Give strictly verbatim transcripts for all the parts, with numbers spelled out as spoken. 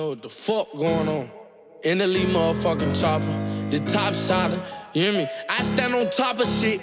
know what the fuck going on. In the lead motherfucking chopper, the top shotter, you hear me? I stand on top of shit.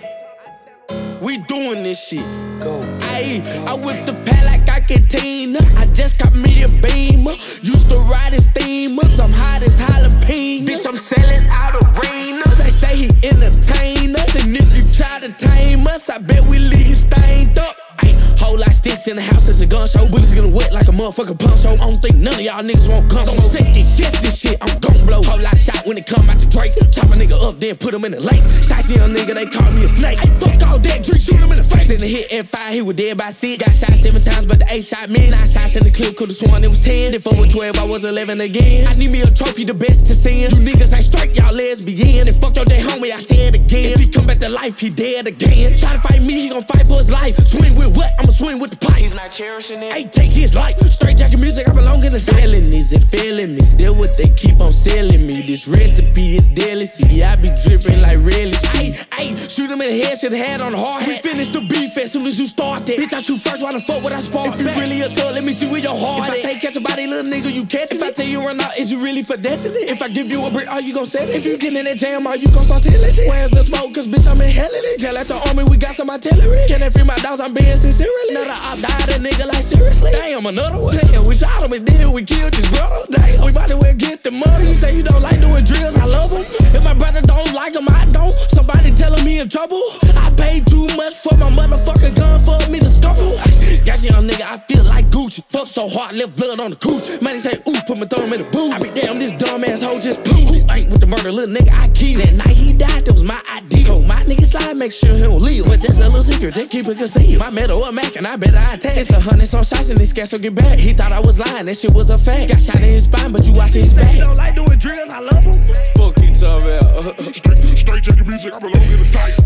We doing this shit. Go. Ayy, I whip the pad like I can Tina. I just got me a beamer. Used to ride in steamers. I'm hot as jalapenos. Bitch, I'm selling out arenas. They say he entertain us. And if you try to tame us, I bet we leave stained up. Ayy, whole lot sticks in the house, it's a gun show. Bullets gonna wet like a motherfucking pump show. I don't think none of y'all niggas want guns. I'm sick and guess this shit, I'm gon' blow. Whole lot shot when it come out the Drake. Chop a nigga up, then put him in the lake. Shicey young nigga, they call me a snake. Ay, fuck all that, drink, shoot him in the face. In the hit and five, he was dead by six. Got shot seven times, but the eight shot me. Nine shots in the clip, could've sworn it was ten. If I was twelve, I was eleven again. I need me a trophy, the best to send. You niggas ain't straight, y'all lesbian. And fuck your day homie, I said again. If he come back to life, he dead again. Try to fight me, he gon' fight for his life. Swing with what? I'ma swing with the pipe. He's not cherishing it. Hey, take his life. Straight jacket music, I belong in the felonies and felonies. They're what they keep on selling me. This recipe is deadly. See, I be dripping like relish. Ay, ay, shoot him in the head, should've had on the hard hat. We finish the beef as soon as you start that. Bitch, I shoot first, why the fuck would I spark? If you really a thug, let me see where your heart is. If I say catch a body, little nigga, you catch it. If I tell you run out, is you really finessing it? If I give you a brick, are you gon' set it? If you get in that jam, are you gon' start telling shit? Where's the smoke? Cause bitch, I'm in hell in it. Jail at the army, we got some artillery. Can they free my dogs? I'm being sincerely. Another op died, a nigga like seriously. Damn, another one. Damn, we shot him and then we killed his brother. Damn, we might as well get the money. You say you don't like doing drills, I love him. If my brother don't like him, I don't. Somebody tell him he in trouble. I paid too much for my motherfucking gun for me to scuffle. Got you young nigga, I feel like Gucci. Fuck so hard, left blood on the cooch. Man, they say, ooh, put my thumb in the boot. I be damn, this dumb ass hoe just poo. Who ain't with the murder, little nigga, I keep. That night he died, that was my idea. Told my nigga slide, make sure he don't leave. But that's a little secret, just keep it concealed. My metal a Mac and I bet I attack. It's a hundred some shots and they scared so get back. He thought I was lying, that shit was a fact. Got shot in his spine, but you watching his back. You don't like doing drills, I love him. Fuck you talking about. Straight, straight jacket music, I belong in the fight.